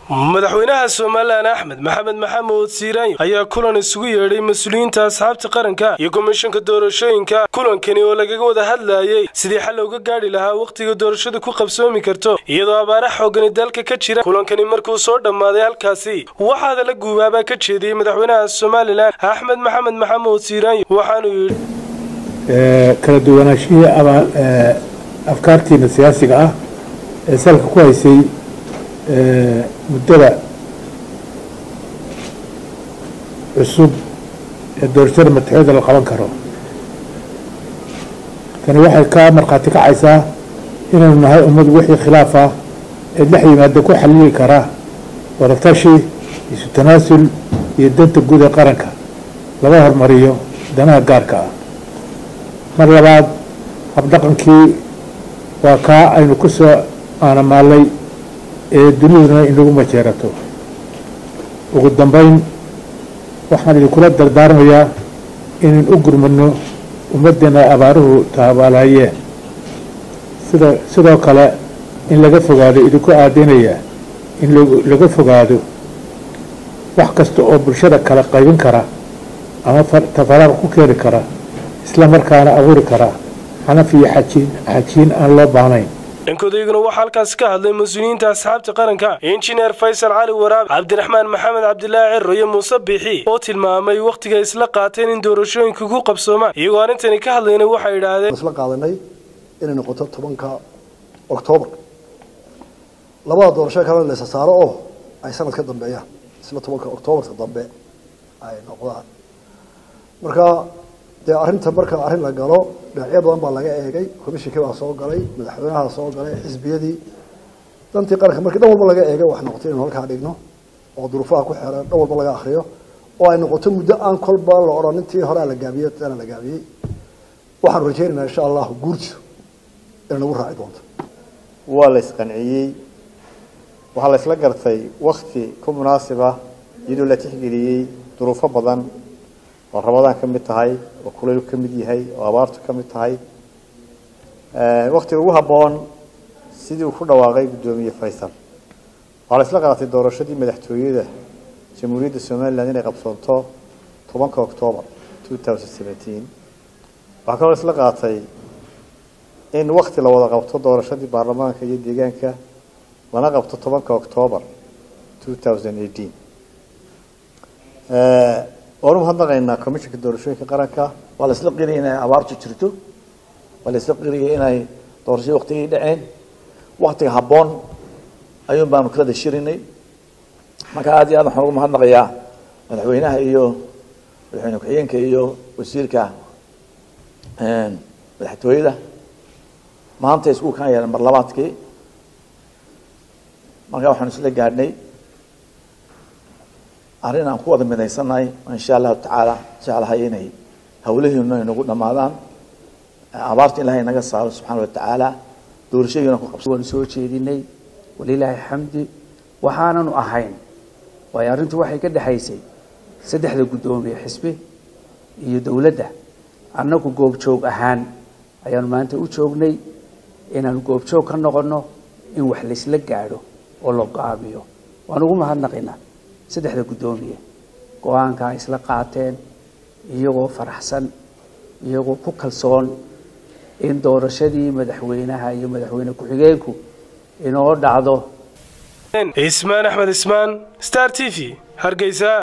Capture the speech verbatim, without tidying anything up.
madaxweynaha Soomaaliland Axmed Maxamed Maxamuud Siiraan ayaa kulan isugu yeedhay mas'uuliyiinta asxaabta qaranka iyo komishanka doorashooyinka kulankani oo lagaga wada hadlayay sidii xal looga gaari lahaa waqtiga doorashadu ku qabsoomi karto iyadoo abaara xooggan dalka ka jira kulankani markuu soo dhamaaday halkaasi waxaad la guubaaba ka jeediyay madaxweynaha Soomaaliland Axmed Maxamed Maxamuud Siiraan waxaanu yiri ee kala duwanaanshiyaha afkaartiina siyaasiga ah ee salka ku haysay muddada cusub ee doorashada madaxweynaha la qaban karo tani waxay ka marqaati kacaysaa inaynu nahay ummad wixii khilaaf ah ee dhex yimaada ku xalili kara wadatashi isu tanaasul iyo danta guud ee qaranka laga hormariyo danaha gaarka ah mar labaad habdhaqankii waa kaa aynu ku soo aanamaalay ee duniduna inagu majeerato ugu dambayn waxaan idinkula dardaarmayaa inaan u gurmadno ummaddeena abaaruhu taabaalahayeen sida sidoo kale in laga fogaado idinku aadaynaya in laga fogaado wax kasta oo bulshada kala qaybin kara ama tafaraaq ku keeni kara isla markaana abuuri kara xanaf iyo xajiin xajiin aan loo baahnayn inkoodayaguna waxa halkaas ka hadlay mas'uuliyiinta asxaabta qaranka injineer Faysal Cali Waraab Cabdiraxmaan Maxamed Cabdilaahi Cirro iyo Muuse Biixi oo tilmaamay waqtiga isla qaateen in doorashooyinka ku qabsoomaan iyagoo arintani ka hadlayna waxay yiraahdeen isla qaadanay inay noqoto tobanka Oktoobar labada doorasho kale la saaro oo ay sanad ka dambeeyaan isla tobanka Oktoobar dambe ay noqdaan marka de arinta marka arin la galo dhinacyada badan baa laga eegay komishanka baa soo galay madaxweynaha soo galay xisbiyadii dantii qaranka markii dhan walba laga eegay wax noqotay in halka dhigno oo duruufaha ku xiran dhan walba laga akhriyo oo ay noqoto muddo aan kolba la oran intii hore la gaabiyay tan la gaabiyay waxaan rajaynaynaa insha Allah guurto in lagu raaci doonto waa la isqanciyay waxa la isla gartay waqti ku munaasib ah iyadoo la tixgeliyay duruufo badan oo Ramadaan ka mid tahay oo kuleel ka mid yahay oo abaartu ka mid tahay ee waqti ugu haboon sidii uu ku dhawaaqay gudoomiye Faysal waxa la isla qaatay doorashadii madaxtooyada Jamhuuriyadda Soomaaliland inay qabsoonto tobanka Oktoobar two thousand seventeen waxa kale isla qaatay in waqti la wada qabto doorashadii baarlamaanka iyo deegaanka lana qabto tobanka Oktoobar two thousand eighteen ee oo hadda komishanka doorashooyinka qaranka wala isla qiriyay inay abaartu jirto wala isla qiriyay inay doorasho waqtigii dhaceen waqtiga haboon ayuu baan kala shirinay marka aad iyo aad waxaan ugu mahadnaqayaa madaxweynaha iyo madaxweyne ku-xigeenka iyo wasiirka een madaxtooyada maanta isku kan yeelan mar labaadkii marka waxaan isla gaadhnay arrin aan ku wada midaysanahay insha Allah taala jecelahay inay hawlaheena inagu dhamaadaan abaarta Ilaahay naga saaro subhanahu wa ta'ala doorashooyina ku qabsan soo jeedinay walilaahi xamdi waxaananu ahayn way arrintu waxay ka dhaxaysay saddexda gudoomiye xisbi iyo dawladda annagu goob joog ahaan ayaan maanta u joognay inaan goob joog ka noqono in wax la isla gaaro oo loo qaabiyo waan ugu mahadnaqaynaa saddexda gudoomiye go'aanka isla qaateen iyagoo faraxsan iyagoo ku kalsoon in doorashadii madaxweynaha iyo madaxweyne ku-xigeenku inoo dhacdo Ismaan Axmed Ismaan Star T V Hargeysa.